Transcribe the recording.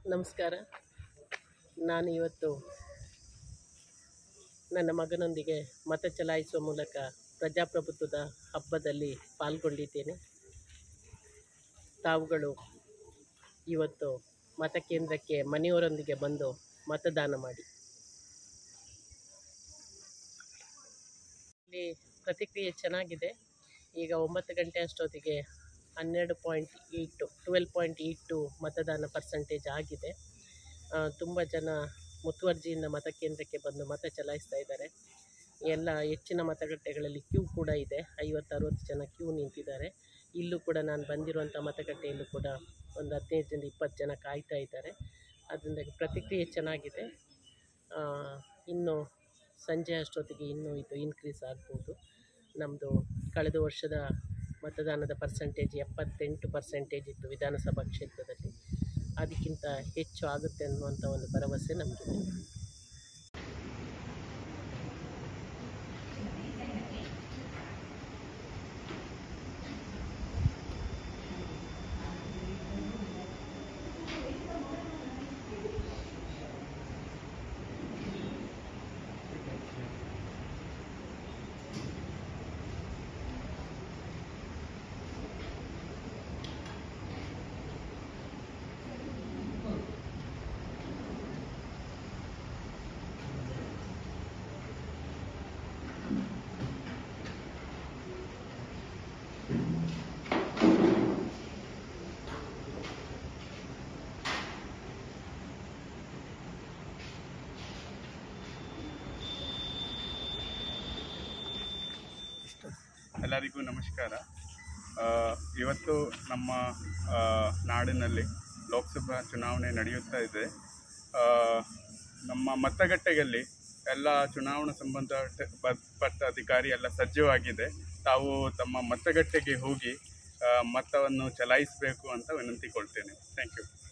ನಮಸ್ಕಾರ. ನಾನು ಇವತ್ತು ನನ್ನ ಮಗನೊಂದಿಗೆ ಮತ ಚಲಾಯಿಸುವ ಮೂಲಕ ಪ್ರಜಾಪ್ರಭುತ್ವದ ಹಬ್ಬದಲ್ಲಿ ಪಾಲ್ಗೊಂಡಿದ್ದೇನೆ. ತಾವುಗಳು ಇವತ್ತು ಮತಕೇಂದ್ರಕ್ಕೆ ಮನೆಯವರೊಂದಿಗೆ ಬಂದು ಮತದಾನ ಮಾಡಿ. ಇಲ್ಲಿ ಪ್ರತಿಕ್ರಿಯೆ ಚೆನ್ನಾಗಿದೆ. ಈಗ 9 ಗಂಟೆ ಅಷ್ಟೊತ್ತಿಗೆ 12.82 ಮತದಾನ ಪರ್ಸೆಂಟೇಜ್ ಆಗಿದೆ. ತುಂಬ ಜನ ಮುತುವರ್ಜಿಯಿಂದ ಮತಕೇಂದ್ರಕ್ಕೆ ಬಂದು ಮತ ಚಲಾಯಿಸ್ತಾ ಇದ್ದಾರೆ. ಎಲ್ಲ ಹೆಚ್ಚಿನ ಮತಗಟ್ಟೆಗಳಲ್ಲಿ ಕ್ಯೂ ಕೂಡ ಇದೆ. 50-60 ಜನ ಕ್ಯೂ ನಿಂತಿದ್ದಾರೆ. ಇಲ್ಲೂ ಕೂಡ ನಾನು ಬಂದಿರುವಂಥ ಮತಗಟ್ಟೆಯಲ್ಲೂ ಕೂಡ ಒಂದು 15-20 ಜನ ಕಾಯ್ತಾ ಇದ್ದಾರೆ. ಅದರಿಂದ ಪ್ರತಿಕ್ರಿಯೆ ಚೆನ್ನಾಗಿದೆ. ಇನ್ನು ಸಂಜೆ ಅಷ್ಟೊತ್ತಿಗೆ ಇನ್ನೂ ಇದು ಇನ್ಕ್ರೀಸ್ ಆಗ್ಬೋದು. ನಮ್ಮದು ಕಳೆದ ವರ್ಷದ ಮತದಾನದ ಪರ್ಸೆಂಟೇಜ್ 78% ಇತ್ತು ವಿಧಾನಸಭಾ ಕ್ಷೇತ್ರದಲ್ಲಿ. ಅದಕ್ಕಿಂತ ಹೆಚ್ಚು ಆಗುತ್ತೆ ಅನ್ನುವಂಥ ಒಂದು ಭರವಸೆ ನಮಗಿದೆ. ಎಲ್ಲರಿಗೂ ನಮಸ್ಕಾರ. ಇವತ್ತು ನಮ್ಮ ನಾಡಿನಲ್ಲಿ ಲೋಕಸಭಾ ಚುನಾವಣೆ ನಡೆಯುತ್ತಾ ಇದೆ. ನಮ್ಮ ಮತಗಟ್ಟೆಯಲ್ಲಿ ಎಲ್ಲ ಚುನಾವಣಾ ಸಂಬಂಧಪಟ್ಟ ಅಧಿಕಾರಿ ಎಲ್ಲ ಸಜ್ಜವಾಗಿದೆ. ತಾವು ತಮ್ಮ ಮತಗಟ್ಟೆಗೆ ಹೋಗಿ ಮತವನ್ನು ಚಲಾಯಿಸಬೇಕು ಅಂತ ವಿನಂತಿಕೊಳ್ತೇನೆ. Thank you.